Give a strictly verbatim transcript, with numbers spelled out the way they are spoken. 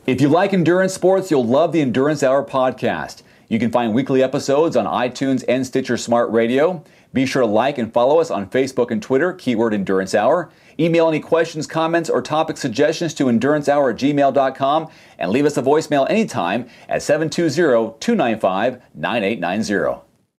If you like endurance sports, you'll love the Endurance Hour podcast. You can find weekly episodes on iTunes and Stitcher Smart Radio. Be sure to like and follow us on Facebook and Twitter, keyword Endurance Hour. Email any questions, comments, or topic suggestions to endurance hour at gmail dot com and leave us a voicemail anytime at seven two zero, two nine five, nine eight nine zero.